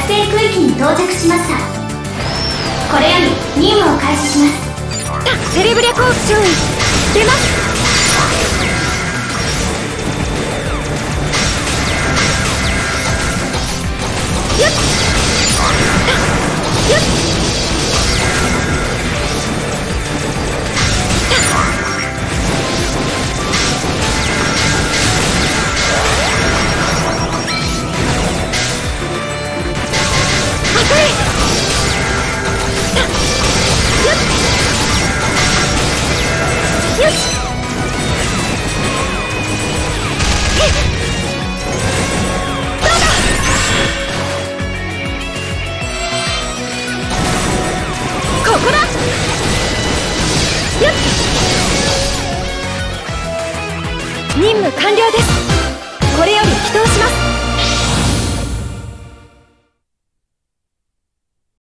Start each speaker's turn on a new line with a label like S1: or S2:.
S1: 惑星区域に到着しました。これより任務を開始します。
S2: セレブリャコース上位出ます。